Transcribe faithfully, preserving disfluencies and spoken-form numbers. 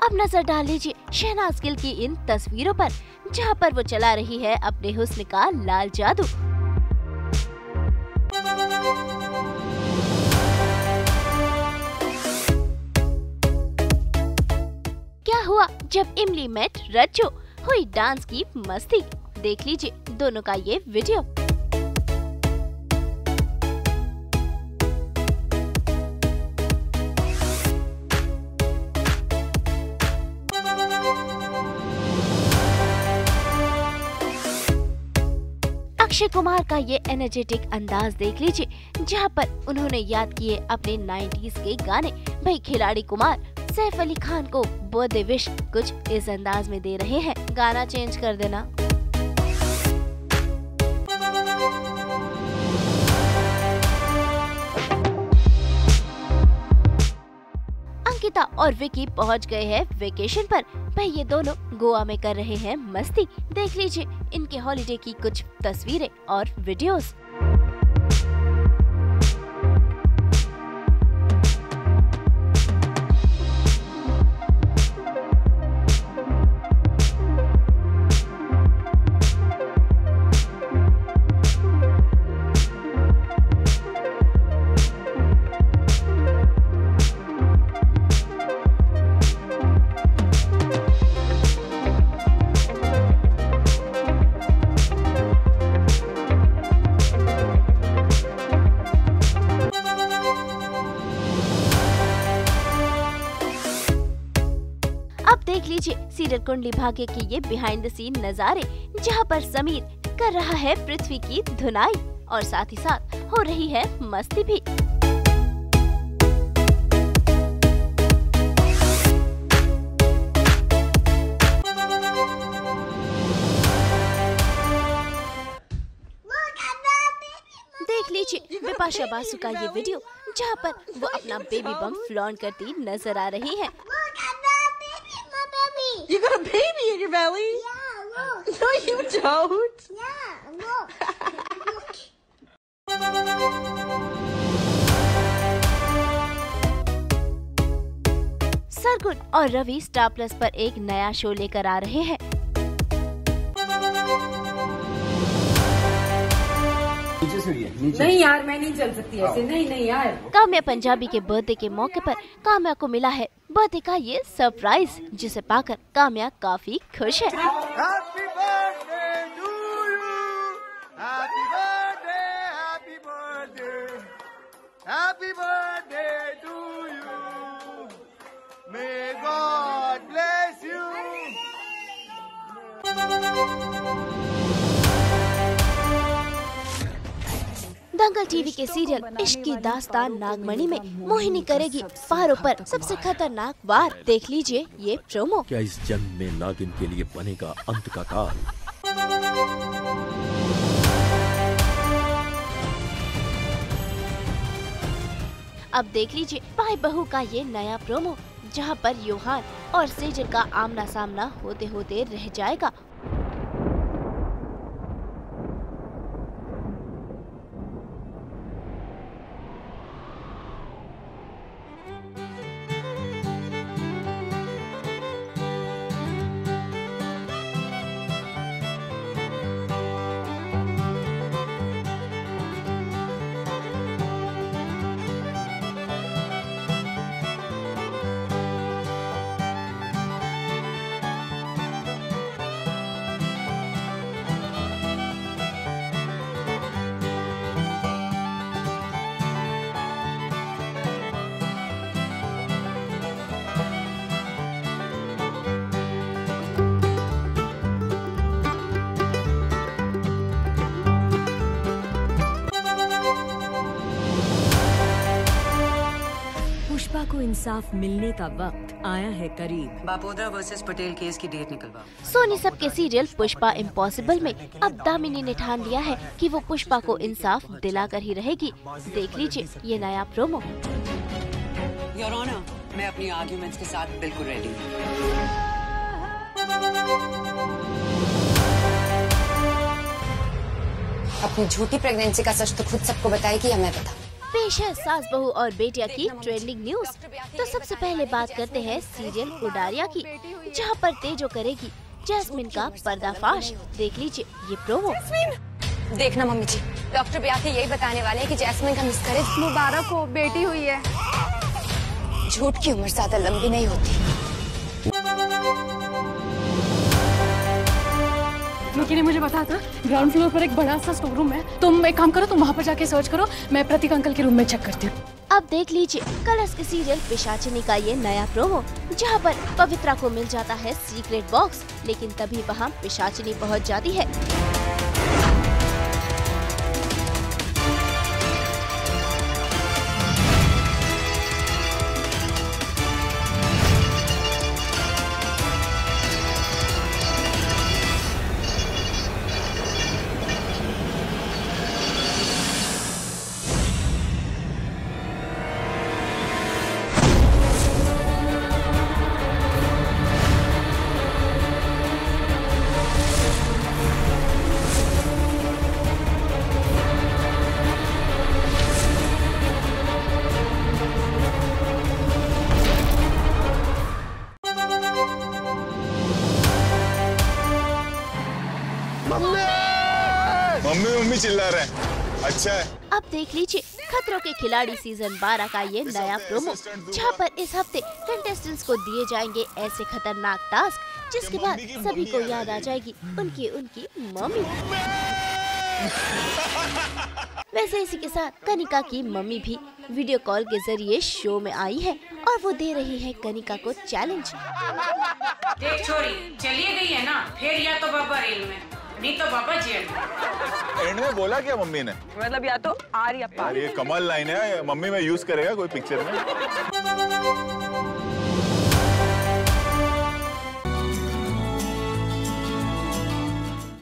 अब नजर डाल लीजिए शहनाज गिल की इन तस्वीरों पर, जहां पर वो चला रही है अपने हुस्न का लाल जादू। क्या हुआ जब इमली मेट रज्जो, हुई डांस की मस्ती। देख लीजिए दोनों का ये वीडियो। अक्षय कुमार का ये एनर्जेटिक अंदाज देख लीजिए, जहां पर उन्होंने याद किए अपने नाइंटीज़ के गाने। भाई खिलाड़ी कुमार सैफ अली खान को बर्थडे विश कुछ इस अंदाज में दे रहे हैं। गाना चेंज कर देना। अंकिता और विकी पहुंच गए हैं वेकेशन पर। भाई ये दोनों गोवा में कर रहे हैं मस्ती। देख लीजिए इनके हॉलिडे की कुछ तस्वीरें और वीडियोस। अब देख लीजिए सीरियल कुंडली भाग्य की ये बिहाइंड द सीन नजारे, जहां पर समीर कर रहा है पृथ्वी की धुनाई और साथ ही साथ हो रही है मस्ती भी। देख लीजिए बिपाशा बासु का ये वीडियो, जहां पर वो अपना बेबी बम फ्लॉन्ट करती नजर आ रही है। You got a baby in your belly? Yeah, look. No, you don't. Yeah, look. Look. Sargun और रवि स्टार प्लस पर एक नया शो लेकर आ रहे हैं। नहीं यार, मैं नहीं चल सकती ऐसे। नहीं नहीं यार। काम्या पंजाबी के बर्थडे के मौके पर काम्या को मिला है बर्थडे का ये सरप्राइज, जिसे पाकर काम्या काफी खुश है। Happy birthday to you. Happy birthday, happy birthday. Happy birthday to you. May God bless you. Dangal TV के सीरियल इश्क की दास्तान नागमणि में मोहिनी करेगी पारों पर सबसे खतरनाक वार। देख लीजिए ये प्रोमो। क्या इस जन्म में नागिन के लिए बनेगा अंत का काल? अब देख लीजिए भाई बहू का ये नया प्रोमो, जहां पर योहान और सेजल का आमना सामना होते होते रह जाएगा। पुष्पा को इंसाफ मिलने का वक्त आया है करीब। बापोद्रा वर्सेस पटेल केस की डेट निकलवा। सोनी सब के सीरियल पुष्पा इम्पॉसिबल में अब दामिनी ने ठान लिया है कि वो पुष्पा को इंसाफ दिलाकर ही रहेगी। देख लीजिए ये नया प्रोमो। योर ऑनर, मैं अपनी आर्ग्यूमेंट्स के साथ बिल्कुल रेडी हूँ। अपनी झूठी प्रेगनेंसी का सच तो खुद सबको बताएगी या मैं बता? पेश है सास बहू और बेटिया की ट्रेंडिंग न्यूज। तो सबसे पहले बात करते हैं सीरियल उडारिया की, जहां पर तेजो करेगी जैस्मिन का पर्दाफाश। देख लीजिए ये प्रोमो। देखना मम्मी जी, डॉक्टर ब्याखे यही बताने वाले हैं कि जैस्मिन का मिसकैरेज मुबारक हो, बेटी हुई है। झूठ की उम्र ज्यादा लंबी नहीं होती। ने मुझे बताया था ग्राउंड फ्लोर पर एक बड़ा सा स्टोर रूम है। तुम एक काम करो, तुम वहाँ पर जाके सर्च करो, मैं प्रतीक अंकल के रूम में चेक करती हूँ। अब देख लीजिए कलर्स के सीरियल पिशाचिनी का ये नया प्रोमो, जहाँ पर पवित्रा को मिल जाता है सीक्रेट बॉक्स, लेकिन तभी वहाँ पिशाचिनी पहुँच जाती है। मम्मी मम्मी चिल्ला रहे हैं। अच्छा है। अब देख लीजिए खतरों के खिलाड़ी सीजन बारह का ये नया प्रोमो, जहाँ पर इस हफ्ते कंटेस्टेंट्स को दिए जाएंगे ऐसे खतरनाक टास्क जिसके बाद सभी को याद आ जाएगी उनकी उनकी मम्मी। वैसे इसी के साथ कनिका की मम्मी भी वीडियो कॉल के जरिए शो में आई है और वो दे रही है कनिका को चैलेंज। देख छोरी, चली गई है ना, फिर या तो बाबा रेल में, नहीं तो बाबा जेल में। एंड में बोला क्या मम्मी ने? मतलब या तो आर या पार। ये कमाल लाइन है, मम्मी में यूज करेगा कोई पिक्चर में।